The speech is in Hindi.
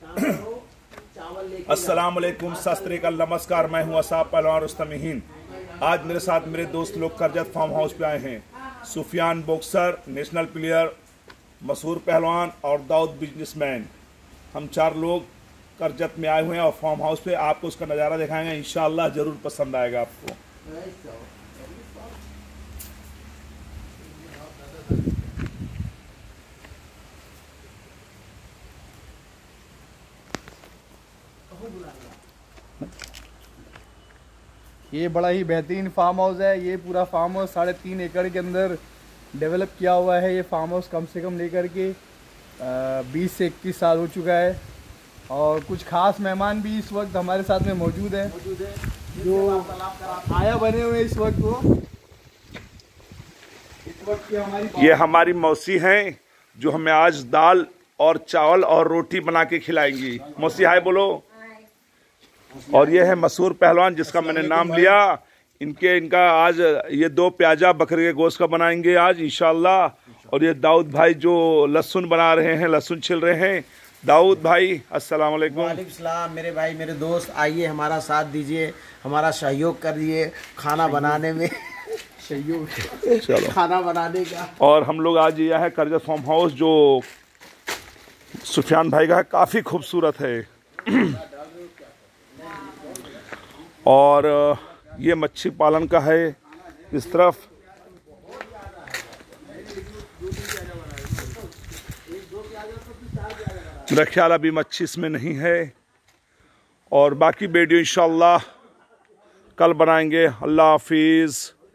अस्सलाम वालेकुम, सत श्री अकाल, नमस्कार। मैं हूं असाब पहलवान रुस्तम हिंद। आज मेरे साथ मेरे दोस्त लोग करजत फार्म हाउस पे आए हैं। सुफियान बॉक्सर, नेशनल प्लेयर, मशहूर पहलवान और दाऊद बिजनेसमैन, हम 4 लोग करजत में आए हुए हैं और फार्म हाउस पे आपको उसका नज़ारा दिखाएंगे। इंशाअल्लाह ज़रूर पसंद आएगा आपको। ये बड़ा ही बेहतरीन फार्म हाउस है। ये पूरा फार्म हाउस 3.5 एकड़ के अंदर डेवलप किया हुआ है। ये फार्म हाउस कम से कम लेकर के 20 से 21 साल हो चुका है। और कुछ खास मेहमान भी इस वक्त हमारे साथ में मौजूद हैं जो आया बने हुए इस वक्त। वो इस वक्त की ये हमारी मौसी हैं जो हमें आज दाल और चावल और रोटी बना के खिलाएंगी। मौसी हाय बोलो। और ये है मशहूर पहलवान जिसका मैंने नाम लिया। इनका आज ये 2 प्याजा बकरे के गोश्त का बनाएंगे आज इंशाअल्लाह। और ये दाऊद भाई जो लहसुन बना रहे हैं, लहसुन छिल रहे हैं। दाऊद भाई अस्सलाम वालेकुम। वालेकुम सलाम। मेरे भाई, मेरे दोस्त, आइए हमारा साथ दीजिए, हमारा सहयोग करिए खाना बनाने में। सहयोग चलो खाना बनाने का। और हम लोग आज यह है करजत फार्म हाउस जो सुफियान भाई का है, काफ़ी खूबसूरत है। और ये मच्छी पालन का है इस तरफ। मेरा ख्याल अभी मच्छी इसमें नहीं है। और बाकी वीडियो इंशाअल्लाह कल बनाएंगे। अल्लाह हाफिज़।